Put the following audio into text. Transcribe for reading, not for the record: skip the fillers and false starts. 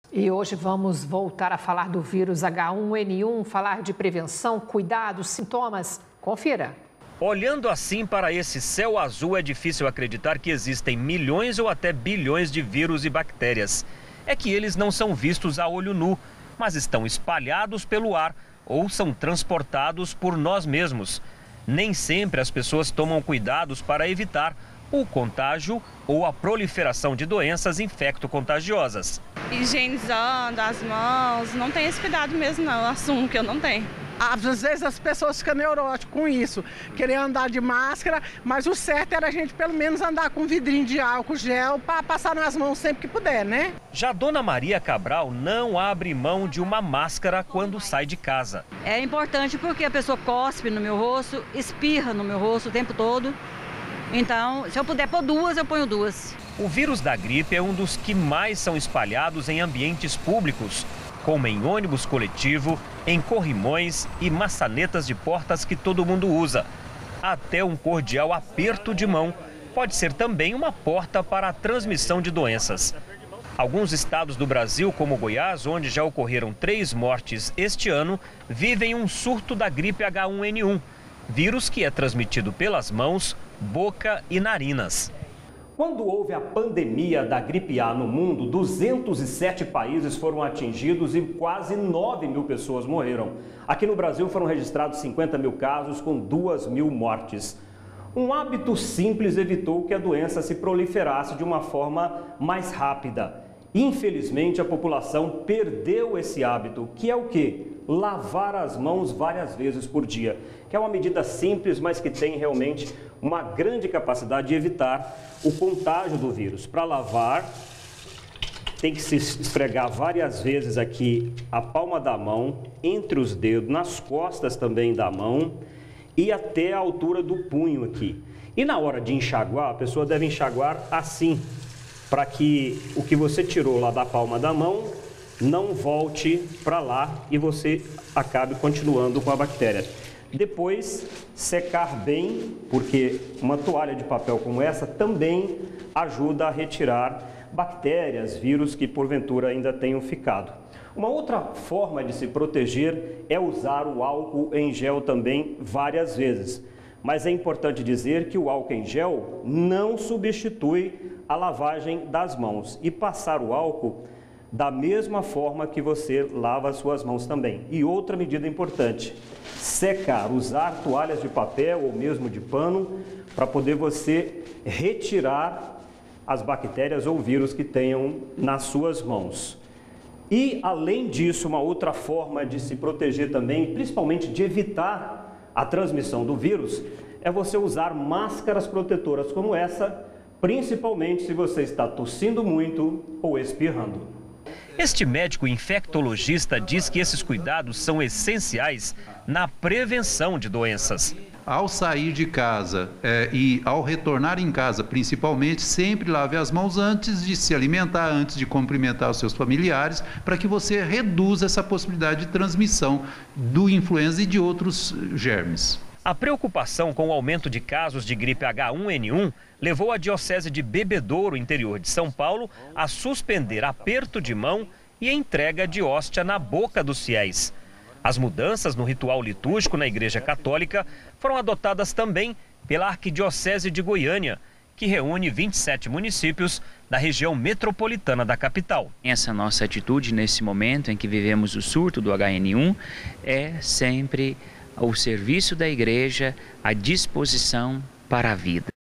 E hoje vamos voltar a falar do vírus H1N1, falar de prevenção, cuidados, sintomas. Confira. Olhando assim para esse céu azul, é difícil acreditar que existem milhões ou até bilhões de vírus e bactérias. É que eles não são vistos a olho nu, mas estão espalhados pelo ar ou são transportados por nós mesmos. Nem sempre as pessoas tomam cuidados para evitar o contágio ou a proliferação de doenças infecto-contagiosas. Higienizando as mãos, não tem esse cuidado mesmo não, eu assumo que eu não tenho. Às vezes as pessoas ficam neuróticas com isso, querer andar de máscara, mas o certo era a gente pelo menos andar com um vidrinho de álcool gel para passar nas mãos sempre que puder, né? Já Dona Maria Cabral não abre mão de uma máscara quando sai de casa. É importante porque a pessoa cospe no meu rosto, espirra no meu rosto o tempo todo. Então, se eu puder pôr duas, eu ponho duas. O vírus da gripe é um dos que mais são espalhados em ambientes públicos, como em ônibus coletivo, em corrimões e maçanetas de portas que todo mundo usa. Até um cordial aperto de mão pode ser também uma porta para a transmissão de doenças. Alguns estados do Brasil, como Goiás, onde já ocorreram 3 mortes este ano, vivem um surto da gripe H1N1, vírus que é transmitido pelas mãos, boca e narinas. Quando houve a pandemia da gripe A no mundo, 207 países foram atingidos e quase 9 mil pessoas morreram. Aqui no Brasil foram registrados 50 mil casos com 2 mil mortes. Um hábito simples evitou que a doença se proliferasse de uma forma mais rápida. Infelizmente, a população perdeu esse hábito, que é o quê? Lavar as mãos várias vezes por dia, que é uma medida simples, mas que tem realmente uma grande capacidade de evitar o contágio do vírus. Para lavar, tem que se esfregar várias vezes aqui a palma da mão, entre os dedos, nas costas também da mão e até a altura do punho aqui. E na hora de enxaguar, a pessoa deve enxaguar assim, para que o que você tirou lá da palma da mão não volte para lá e você acabe continuando com a bactéria. Depois, secar bem, porque uma toalha de papel como essa também ajuda a retirar bactérias, vírus que porventura ainda tenham ficado. Uma outra forma de se proteger é usar o álcool em gel também várias vezes. Mas é importante dizer que o álcool em gel não substitui a lavagem das mãos e passar o álcool da mesma forma que você lava as suas mãos também. E outra medida importante, secar, usar toalhas de papel ou mesmo de pano para poder você retirar as bactérias ou vírus que tenham nas suas mãos. E além disso, uma outra forma de se proteger também, principalmente de evitar a transmissão do vírus, é você usar máscaras protetoras como essa, principalmente se você está tossindo muito ou espirrando. Este médico infectologista diz que esses cuidados são essenciais na prevenção de doenças. Ao sair de casa e ao retornar em casa, principalmente, sempre lave as mãos antes de se alimentar, antes de cumprimentar os seus familiares, para que você reduza essa possibilidade de transmissão do influenza e de outros germes. A preocupação com o aumento de casos de gripe H1N1 levou a Diocese de Bebedouro, interior de São Paulo, a suspender aperto de mão e entrega de hóstia na boca dos fiéis. As mudanças no ritual litúrgico na Igreja Católica foram adotadas também pela Arquidiocese de Goiânia, que reúne 27 municípios da região metropolitana da capital. Essa nossa atitude nesse momento em que vivemos o surto do HN1 é sempre o serviço da Igreja à disposição para a vida.